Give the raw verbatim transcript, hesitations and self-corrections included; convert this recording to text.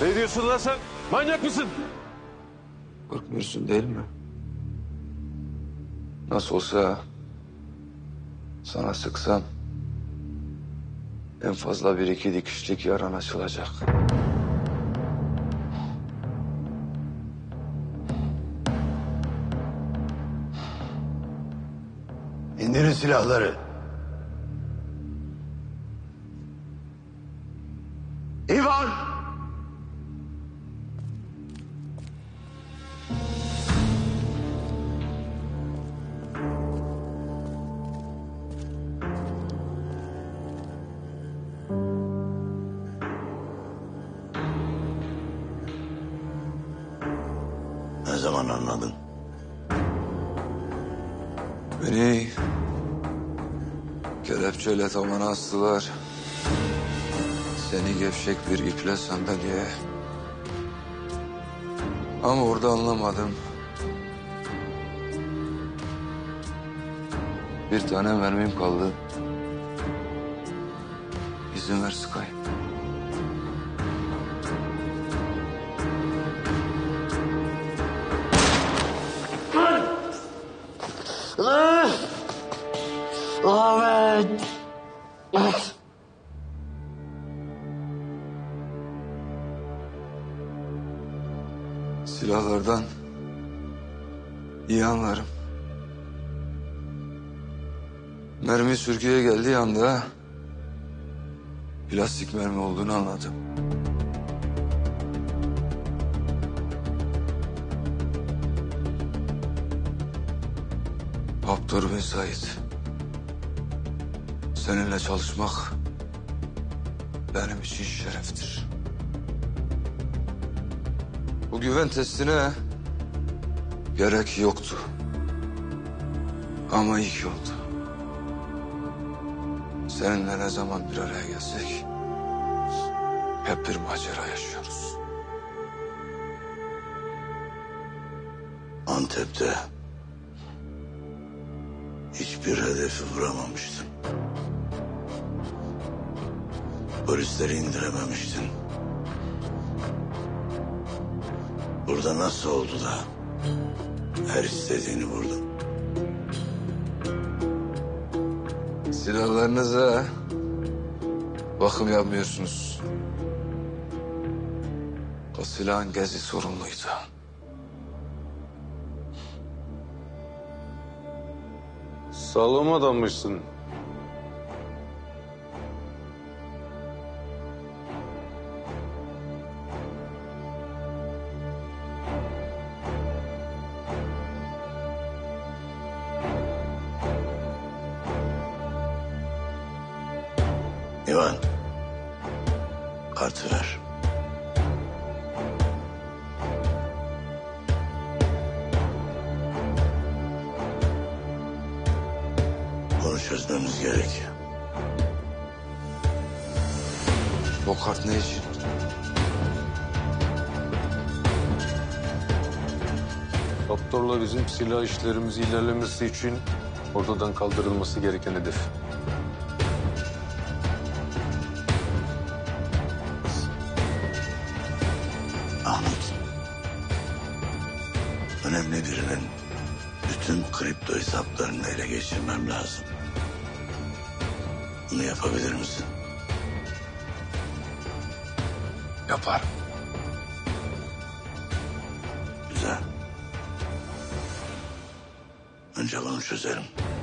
Ne diyorsun lan sen? Manyak mısın? Korkmuyorsun değil mi? Nasıl olsa sana sıksam en fazla bir iki dikişlik yaran açılacak. İndirin silahları. İvan! Ne zaman anladın? Beni kelepçeyle tavana astılar. Seni gevşek bir iple sandalyeye. Ama orada anlamadım. Bir tane mermim kaldı. İzin ver sıkayım. Ahmet! Silahlardan iyi anlarım. Mermi sürgüye geldiği anda plastik mermi olduğunu anladım. Haptor bin Said. Seninle çalışmak benim için şereftir. Bu güven testine gerek yoktu. Ama iyi ki oldu. Seninle ne zaman bir araya gelsek hep bir macera yaşıyoruz. Antep'te hiçbir hedefi vuramamıştın. Polisleri indirememiştin. Burada nasıl oldu da her istediğini vurdun? Silahlarınıza bakım yapmıyorsunuz. O silahın gezi sorumluydu. Sağlam adammışsın. İvan, kartı ver. Bunu çözmemiz gerek. O kart ne için? Doktorla bizim silah işlerimiz ilerlemesi için ortadan kaldırılması gereken hedef. Ahmet. Önemli birinin bütün kripto hesaplarını ele geçirmem lazım. Bunu yapabilir misin? Yaparım. Güzel. Önce bunu çözelim.